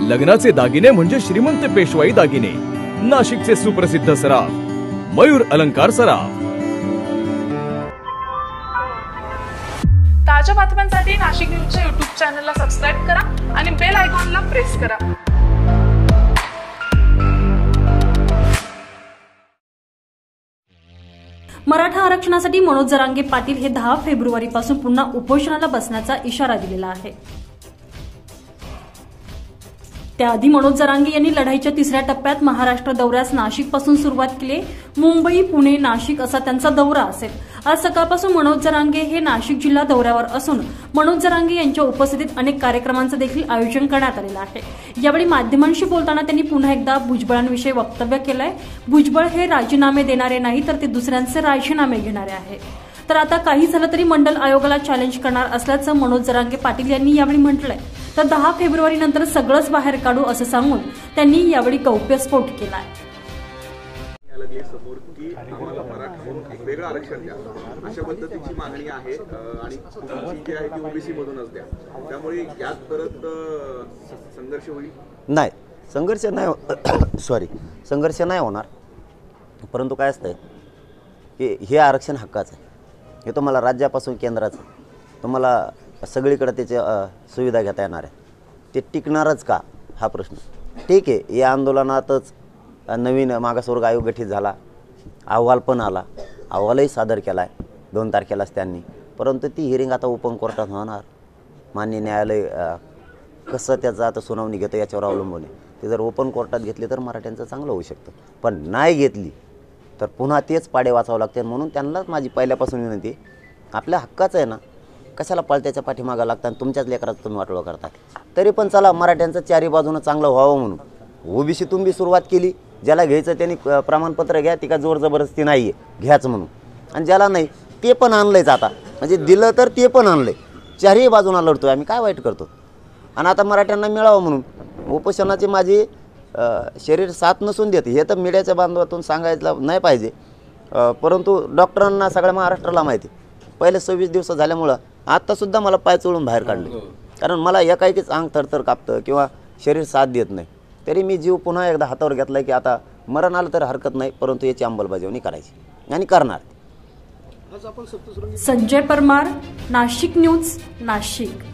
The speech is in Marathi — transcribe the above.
लग्नाचे दागिने म्हणजे श्रीमंत पेशवाई दागिने, नाशिकचे सुप्रसिद्ध सराफ मयूर अलंकार सराफ। ताज्या बातम्यांसाठी नाशिक न्यूजच्या YouTube चॅनलला सबस्क्राइब करा आणि बेल आयकॉनला प्रेस करा। मराठा आरक्षणासाठी मनोज जरांगे पाटील हे 10 फेब्रुवारीपासून पुन्हा उपोषणाला बसण्याचा इशारा दिलेला आहे। त्याआधी मनोज जरांगे यांनी लढाईच्या तिसऱ्या टप्प्यात महाराष्ट्र दौऱ्यास नाशिकपासून सुरुवात केली। मुंबई, पुणे, नाशिक असा त्यांचा दौरा असेल। आज सकाळपासून मनोज जरांगे हे नाशिक जिल्हा दौऱ्यावर असून मनोज जरांगे यांच्या उपस्थितीत अनेक कार्यक्रमांचं देखील आयोजन करण्यात आलेलं आहे। यावेळी माध्यमांशी बोलताना त्यांनी पुन्हा एकदा भुजबळांविषयी वक्तव्य केलंय। भुजबळ हे राजीनामे देणारे नाही तर ते दुसऱ्यांचे राजीनामे घेणारे आहे। तर आता काही झालं तरी मंडल आयोगाला चॅलेंज करणार असल्याचं मनोज जरांगे पाटील यांनी यावेळी म्हटलंय। तर 10 फेब्रुवारी नंतर सगळंच बाहेर काढू असं सांगून त्यांनी यावेळी गौप्यस्फोट केलाय। वेगळं आरक्षण द्या अशा पद्धतीची मागणी आहे आणि जी आहे ती ओबीसी मधूनच द्या, त्यामुळे यात परत संघर्ष होईल? नाही, संघर्ष नाही होणार। परंतु काय असतंय की हे आरक्षण हक्काचं आहे, हे तुम्हाला राज्यापासून केंद्राचं, तुम्हाला सगळीकडे त्याचे सुविधा घेता येणार आहे। ते टिकणारच का हा प्रश्न। ठीक आहे, या आंदोलनातच नवीन मागासवर्ग आयोग गठीत झाला, अहवाल पण आला, अहवालही सादर केला आहे 2 तारखेलाच त्यांनी। परंतु ती हिअरिंग आता ओपन कोर्टात होणार, मान्य न्यायालय कसं त्याचं आता सुनावणी घेतं याच्यावर अवलंबून आहे। ते जर ओपन कोर्टात घेतली तर मराठ्यांचं चांगलं होऊ शकतं, पण नाही घेतली तर पुन्हा तेच पाडे वाचावं लागते। म्हणून त्यांनाच माझी पहिल्यापासून विनंती आहे, आपल्या हक्काचं आहे ना, कशाला पळत्याच्या पाठीमागं लागतात आणि तुमच्याच लेकराचं तुम्ही वाटोळं करता। तरी पण चला मराठ्यांचं चारी बाजूनं चांगलं व्हावं म्हणून ओबीसी तुम्ही सुरुवात केली। ज्याला घ्यायचं त्यांनी प्रमाणपत्र घ्या, ती का जोर जबरदस्ती नाही आहे घ्याच म्हणून, आणि ज्याला नाही ते पण आणलंयच आता, म्हणजे दिलं तर ते पण आणलंय। चारही बाजूला लढतोय आम्ही, काय वाईट करतो। आणि आता मराठ्यांना मिळावं म्हणून उपोषणाची माझी शरीर साथ नसून देते, हे तर मीडियाच्या बांधवातून सांगायचं नाही पाहिजे। परंतु डॉक्टरांना सगळ्या महाराष्ट्राला माहिती, पहिले 26 दिवस झाल्यामुळं आत्तासुद्धा मला पाय चोळून बाहेर काढले, कारण मला एकाएकीच अंग थरथर कापतं किंवा शरीर साथ देत नाही। तरी मी जीव पुन्हा एकदा हातावर घेतला की आता मरण आलं तर हरकत नाही, परंतु याची अंमलबजावणी करायची आणि करणार। संजय परमार, नाशिक न्यूज, नाशिक।